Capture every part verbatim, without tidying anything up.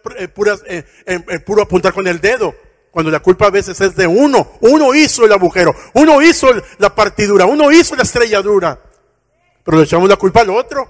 eh, puras, eh, eh, eh, puro apuntar con el dedo. Cuando la culpa a veces es de uno. Uno hizo el agujero, uno hizo la partidura, uno hizo la estrelladura. Pero le echamos la culpa al otro.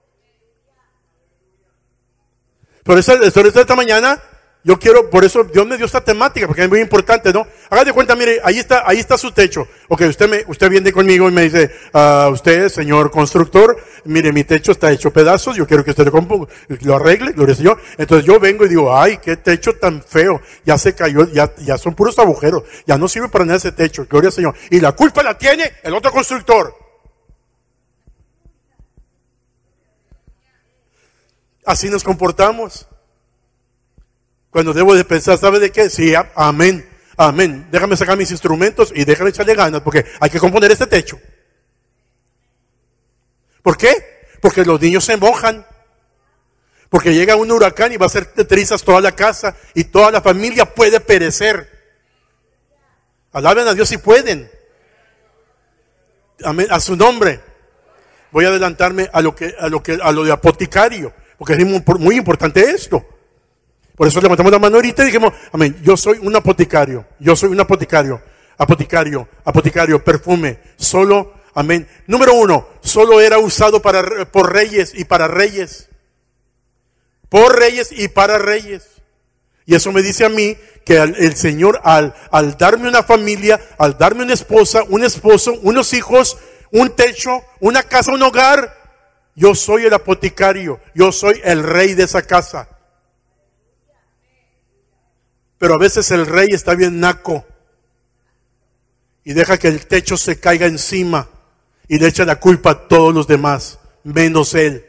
Por eso, por eso esta mañana, yo quiero, por eso Dios me dio esta temática, porque es muy importante, ¿no? Haga de cuenta, mire, ahí está, ahí está su techo. Ok, usted me, usted viene conmigo y me dice, uh, usted, señor constructor, mire, mi techo está hecho pedazos, yo quiero que usted lo, compo, lo arregle, gloria al Señor. Entonces yo vengo y digo, ay, qué techo tan feo, ya se cayó, ya, ya son puros agujeros, ya no sirve para nada ese techo, gloria al Señor. Y la culpa la tiene el otro constructor. Así nos comportamos. Cuando debo de pensar, ¿sabe de qué? Sí, amén, amén. Déjame sacar mis instrumentos y déjame echarle ganas porque hay que componer este techo. ¿Por qué? Porque los niños se mojan. Porque llega un huracán y va a hacer trizas toda la casa y toda la familia puede perecer. Alaben a Dios si pueden. Amén, a su nombre. Voy a adelantarme a lo que, a lo que, a lo de apotecario, porque es muy, muy importante esto. Por eso levantamos la mano ahorita y dijimos, amén, yo soy un apotecario, yo soy un apotecario, apotecario, apotecario, perfume, solo, amén. Número uno, solo era usado para, por reyes y para reyes. Por reyes y para reyes. Y eso me dice a mí que el, el Señor al, al darme una familia, al darme una esposa, un esposo, unos hijos, un techo, una casa, un hogar, yo soy el apotecario, yo soy el rey de esa casa. Pero a veces el rey está bien naco y deja que el techo se caiga encima y le echa la culpa a todos los demás, menos él.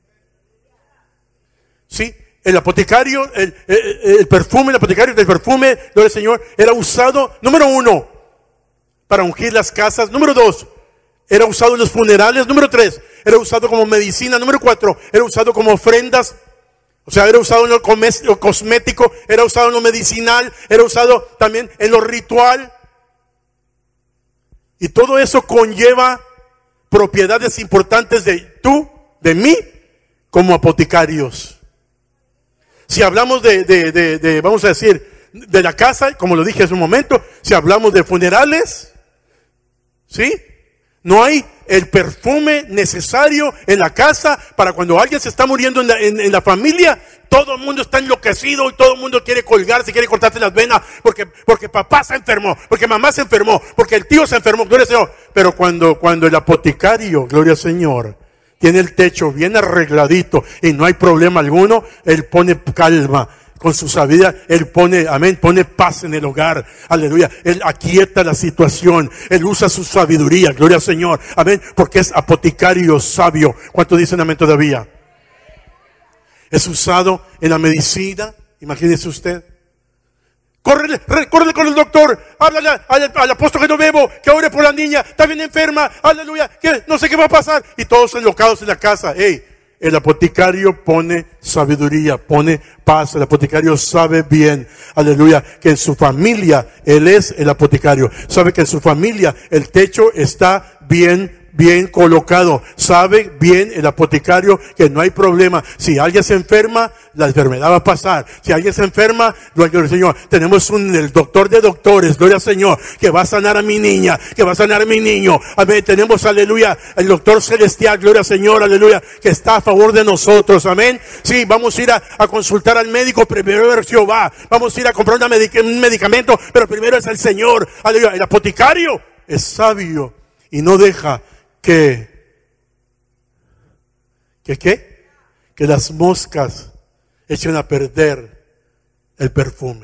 Sí, el apotecario, el, el, el perfume, el apotecario del perfume, gloria al Señor, era usado, número uno, para ungir las casas. Número dos, era usado en los funerales. Número tres, era usado como medicina. Número cuatro, era usado como ofrendas. O sea, era usado en lo cosmético, era usado en lo medicinal, era usado también en lo ritual. Y todo eso conlleva propiedades importantes de tú, de mí, como apotecarios. Si hablamos de, de, de, de, vamos a decir, de la casa, como lo dije hace un momento, si hablamos de funerales, ¿sí? No hay el perfume necesario en la casa para cuando alguien se está muriendo en la, en, en la familia. Todo el mundo está enloquecido y todo el mundo quiere colgarse, quiere cortarse las venas porque, porque papá se enfermó, porque mamá se enfermó, porque el tío se enfermó, gloria al Señor. Pero cuando, cuando el apotecario, gloria al Señor, tiene el techo bien arregladito y no hay problema alguno, él pone calma. Con su sabiduría, Él pone, amén, pone paz en el hogar, aleluya. Él aquieta la situación, Él usa su sabiduría, gloria al Señor, amén, porque es apotecario sabio. ¿Cuánto dicen amén todavía? Es usado en la medicina, imagínese usted. Córrele, córrele con el doctor, háblale al, al apóstol Genovevo, que ore por la niña, está bien enferma, aleluya, que no sé qué va a pasar. Y todos enlocados en la casa, hey. El apotecario pone sabiduría, pone paz. El apotecario sabe bien, aleluya, que en su familia Él es el apotecario. Sabe que en su familia el techo está bien, bien colocado. Sabe bien el apotecario que no hay problema. Si alguien se enferma, la enfermedad va a pasar. Si alguien se enferma, gloria al Señor. Tenemos un, el doctor de doctores, gloria al Señor, que va a sanar a mi niña, que va a sanar a mi niño. Amén. Tenemos, aleluya, el doctor celestial, gloria al Señor, aleluya, que está a favor de nosotros. Amén. Sí, vamos a ir a, a consultar al médico, primero es Jehová. Vamos a ir a comprar una medic- un medicamento, pero primero es el Señor. Aleluya. El apotecario es sabio y no deja que, que qué, que las moscas echen a perder el perfume.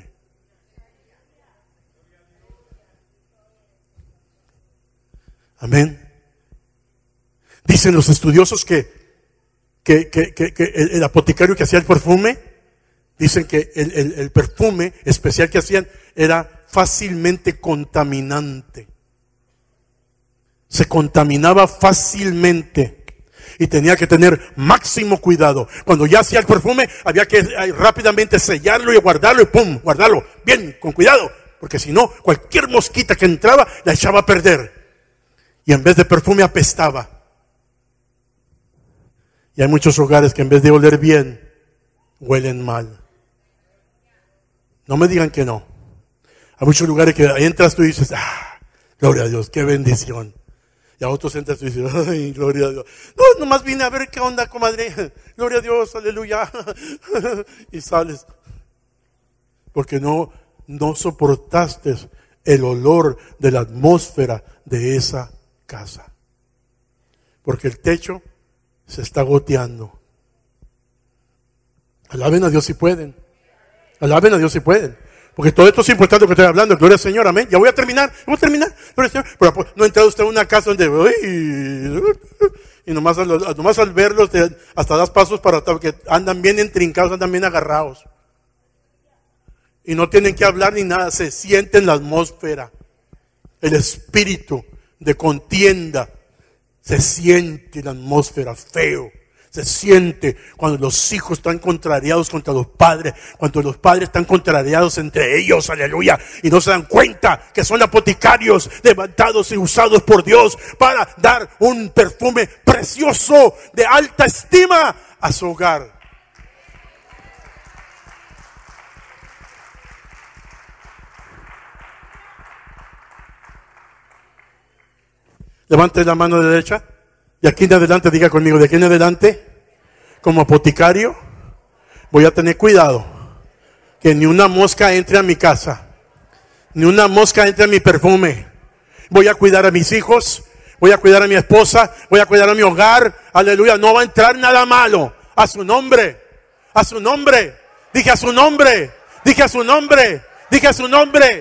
Amén. Dicen los estudiosos que, que, que, que, que el, el apotecario que hacía el perfume, dicen que el, el, el perfume especial que hacían era fácilmente contaminante. Se contaminaba fácilmente y tenía que tener máximo cuidado. Cuando ya hacía el perfume, había que rápidamente sellarlo y guardarlo y pum, guardarlo bien, con cuidado, porque si no, cualquier mosquita que entraba la echaba a perder. Y en vez de perfume apestaba. Y hay muchos hogares que en vez de oler bien, huelen mal. No me digan que no. Hay muchos lugares que entras tú y dices, ah, gloria a Dios, qué bendición. Y a otros entras tú y dices, ay, gloria a Dios. No, nomás vine a ver qué onda, comadre. Gloria a Dios, aleluya. Y sales. Porque no, no soportaste el olor de la atmósfera de esa casa. Porque el techo se está goteando. Alaben a Dios si pueden. Alaben a Dios si pueden. Porque todo esto es importante lo que estoy hablando. Gloria al Señor, amén. Ya voy a terminar. Voy a terminar. Gloria al Señor. Pero no ha entrado usted en una casa donde, uy, y nomás al, nomás al verlos te, hasta das pasos para que andan bien entrincados, andan bien agarrados. Y no tienen que hablar ni nada. Se siente en la atmósfera. El espíritu de contienda. Se siente en la atmósfera feo. Se siente cuando los hijos están contrariados contra los padres, cuando los padres están contrariados entre ellos, aleluya, y no se dan cuenta que son apoticarios levantados y usados por Dios para dar un perfume precioso de alta estima a su hogar. Levante la mano derecha y aquí en adelante diga conmigo, de aquí en adelante, como apoticario, voy a tener cuidado que ni una mosca entre a mi casa, ni una mosca entre a mi perfume. Voy a cuidar a mis hijos, voy a cuidar a mi esposa, voy a cuidar a mi hogar, aleluya, no va a entrar nada malo. A su nombre, a su nombre, dije a su nombre, dije a su nombre, dije a su nombre.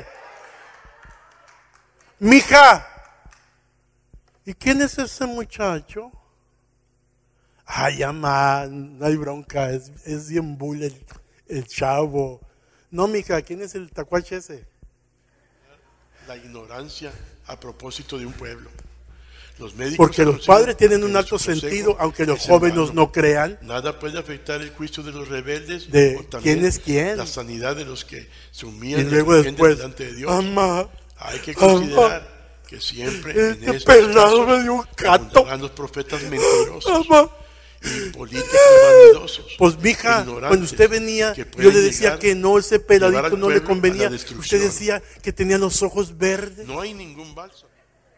Mija, ¿y quién es ese muchacho? Ay, mamá, no hay bronca, es, es bien bull el, el chavo. No, mija, ¿quién es el tacuache ese? La ignorancia a propósito de un pueblo. Los médicos Porque los padres tienen un alto sentido, aunque los jóvenes no crean. Nada puede afectar el juicio de los rebeldes. De quién es quién. La sanidad de los que se humillan y luego después, delante de Dios. Mamá, hay que considerar mamá, que siempre este en estos pelado me dio un gato. abundarán los profetas mentirosos. Mamá. Y políticos vanidosos. Pues mija, cuando usted venía, yo le decía que no, ese peladito no le convenía. Usted decía que tenía los ojos verdes. No hay ningún bálsamo.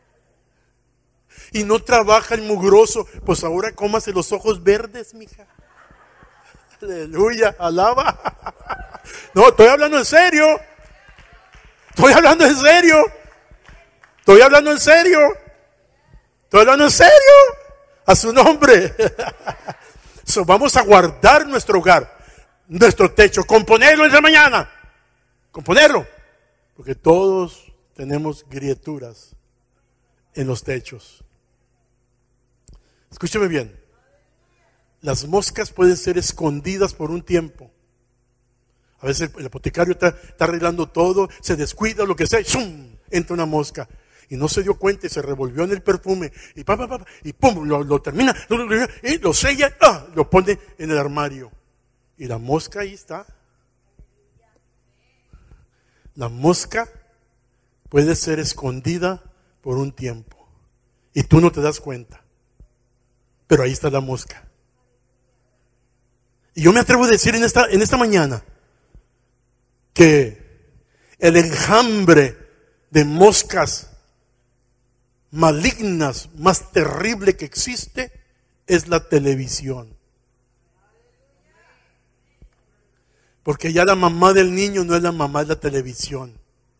Y no trabaja el mugroso. Pues ahora cómase los ojos verdes, mija. Aleluya, alaba. No, estoy hablando en serio. Estoy hablando en serio. Estoy hablando en serio. Estoy hablando en serio. A su nombre. So, vamos a guardar nuestro hogar, nuestro techo, componerlo en la mañana. Componerlo. Porque todos tenemos grieturas en los techos. Escúcheme bien. Las moscas pueden ser escondidas por un tiempo. A veces el apotecario está, está arreglando todo, se descuida, lo que sea, y ¡zum! Entra una mosca. Y no se dio cuenta y se revolvió en el perfume. Y pa, pa, pa, y pum, lo, lo termina, lo, lo, y lo sella, ¡ah! Lo pone en el armario. Y la mosca ahí está. La mosca puede ser escondida por un tiempo. Y tú no te das cuenta. Pero ahí está la mosca. Y yo me atrevo a decir en esta, en esta mañana que el enjambre de moscas malignas más terrible que existe es la televisión. Porque ya la mamá del niño no es la mamá, es la televisión.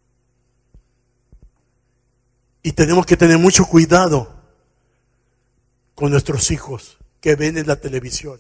Y tenemos que tener mucho cuidado con nuestros hijos que ven en la televisión.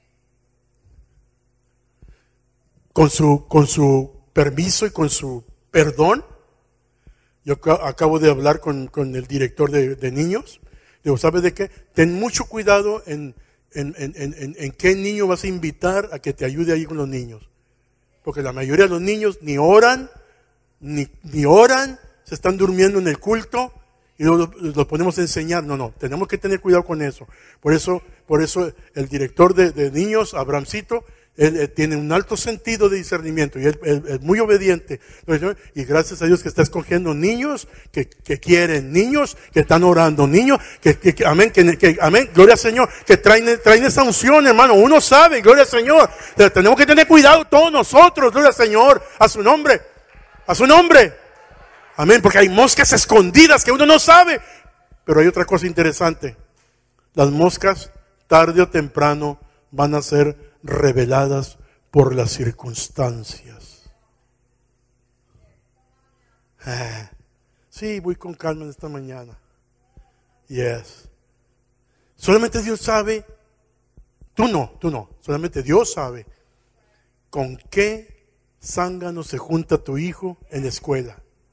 Con su, con su permiso y con su perdón. Yo acabo de hablar con, con el director de, de niños. Digo, ¿sabes de qué? Ten mucho cuidado en, en, en, en, en qué niño vas a invitar a que te ayude ahí con los niños. Porque la mayoría de los niños ni oran, ni, ni oran, se están durmiendo en el culto y los, los ponemos a enseñar. No, no, tenemos que tener cuidado con eso. Por eso, por eso el director de, de niños, Abrahamcito, Él, él tiene un alto sentido de discernimiento y él, él es muy obediente. Y gracias a Dios que está escogiendo niños que, que quieren, niños que están orando, niños que, que, que amén, que, que, amén, gloria al Señor, que traen, traen esa unción, hermano. Uno sabe, gloria al Señor. Pero tenemos que tener cuidado todos nosotros, gloria al Señor, a su nombre, a su nombre. Amén, porque hay moscas escondidas que uno no sabe. Pero hay otra cosa interesante. Las moscas, tarde o temprano, van a ser reveladas por las circunstancias. Ah, sí, voy con calma en esta mañana. Yes. Solamente Dios sabe, tú no, tú no, solamente Dios sabe con qué zángano se junta tu hijo en la escuela.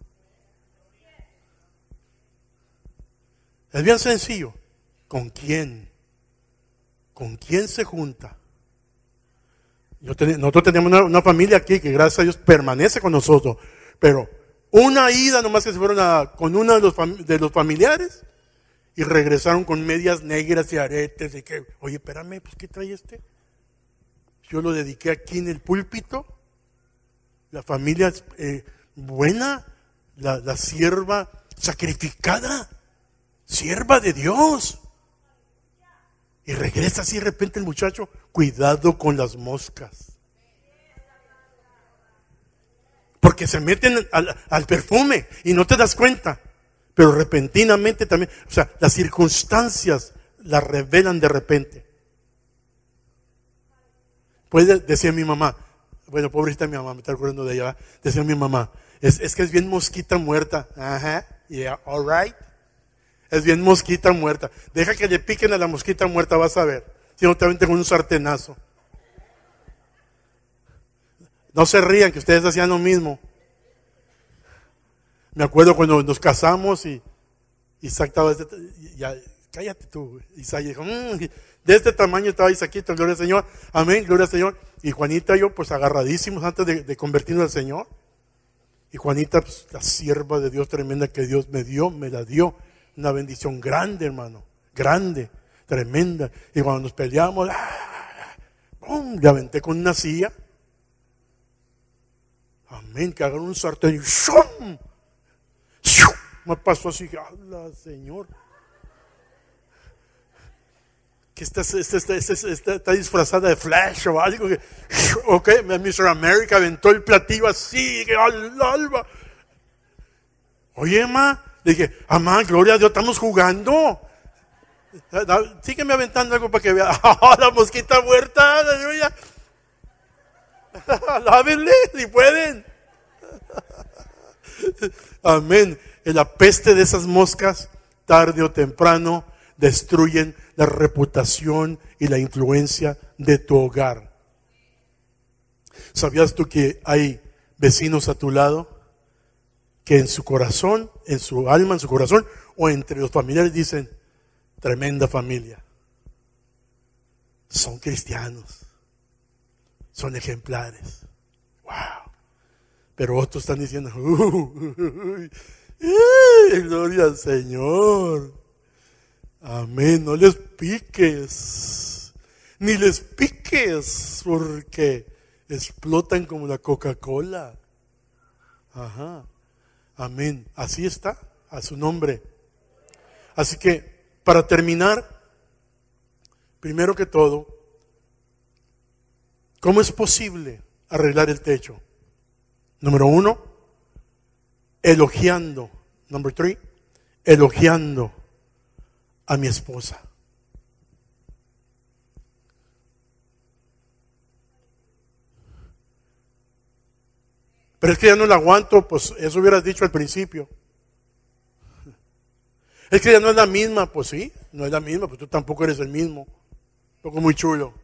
Es bien sencillo. ¿Con quién? ¿Con quién se junta? Yo ten, nosotros tenemos una, una familia aquí que gracias a Dios permanece con nosotros, pero una ida nomás que se fueron a, con uno de los, fam, de los familiares y regresaron con medias negras y aretes y que, oye, espérame, pues ¿qué trae este? Yo lo dediqué aquí en el púlpito, la familia eh, buena, la, la sierva sacrificada, sierva de Dios. Y regresa así de repente el muchacho, cuidado con las moscas. Porque se meten al, al perfume y no te das cuenta. Pero repentinamente también, o sea, las circunstancias las revelan de repente. Puede decir mi mamá, bueno, pobrecita mi mamá, me está acordando de ella, decía mi mamá, es, es que es bien mosquita muerta. Ajá, yeah, all right. Es bien mosquita muerta. Deja que le piquen a la mosquita muerta, vas a ver. Si no te aventen con un sartenazo. No se rían, que ustedes hacían lo mismo. Me acuerdo cuando nos casamos y Isaac estaba, de, ya, cállate tú. Isaac dijo, mmm, de este tamaño estaba Isaquito, gloria al Señor. Amén, gloria al Señor. Y Juanita y yo, pues agarradísimos antes de, de convertirnos al Señor. Y Juanita, pues la sierva de Dios tremenda que Dios me dio, me la dio. Una bendición grande, hermano, grande, tremenda. Y cuando nos peleamos, ¡ah! ¡Bum! Le aventé con una silla. Amén, que hagan un sartén y ¡shum! ¡shum! Me pasó así, ¡hala, Señor! Que está, está, está, está, está, está disfrazada de Flash o algo. Que, ok, mister America aventó el platillo así, que al alba. Oye, ma. Le dije, amá, gloria a Dios, estamos jugando. Sígueme aventando algo para que vea. ¡Oh, la mosquita muerta! ¡Aleluya! Lávenle, si pueden. Amén. La peste de esas moscas, tarde o temprano, destruyen la reputación y la influencia de tu hogar. ¿Sabías tú que hay vecinos a tu lado que en su corazón, en su alma, en su corazón, o entre los familiares dicen, tremenda familia, son cristianos, son ejemplares, wow, pero otros están diciendo, uh, uh, uh, gloria al Señor, amén, no les piques, ni les piques, porque explotan como la Coca-Cola, ajá. Amén. Así está, a su nombre. Así que, para terminar, primero que todo, ¿cómo es posible arreglar el techo? Número uno, elogiando. Number three, elogiando a mi esposa. Pero es que ya no la aguanto, pues eso hubieras dicho al principio. Es que ya no es la misma, pues sí, no es la misma, pues tú tampoco eres el mismo. Un poco muy chulo.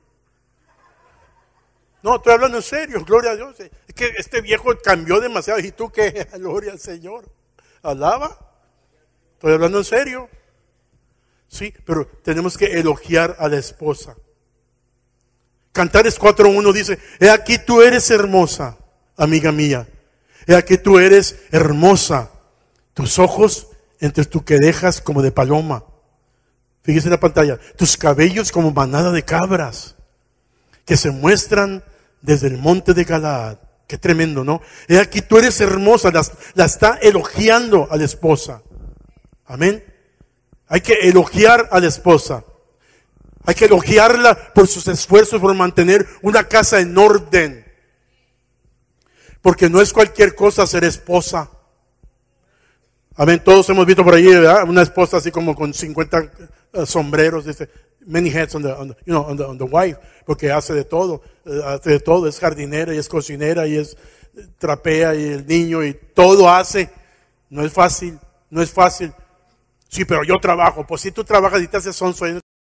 No, estoy hablando en serio, gloria a Dios. Es que este viejo cambió demasiado. ¿Y tú qué? Gloria al Señor. Alaba. Estoy hablando en serio. Sí, pero tenemos que elogiar a la esposa. Cantares cuatro uno dice, he aquí tú eres hermosa, amiga mía. He aquí tú eres hermosa. Tus ojos entre tus querejas como de paloma. Fíjese en la pantalla. Tus cabellos como manada de cabras, que se muestran desde el monte de Galaad. Qué tremendo, ¿no? He aquí, tú eres hermosa, la, la está elogiando a la esposa. Amén. Hay que elogiar a la esposa. Hay que elogiarla por sus esfuerzos por mantener una casa en orden. Porque no es cualquier cosa ser esposa. Amén. Todos hemos visto por ahí, ¿verdad? Una esposa así como con cincuenta uh, sombreros, dice, many hats on the, on the, you know, on the, on the wife, porque hace de todo, uh, hace de todo, es jardinera y es cocinera y es trapea y el niño y todo hace. No es fácil, no es fácil. Sí, pero yo trabajo. Pues si tú trabajas y te haces sonso,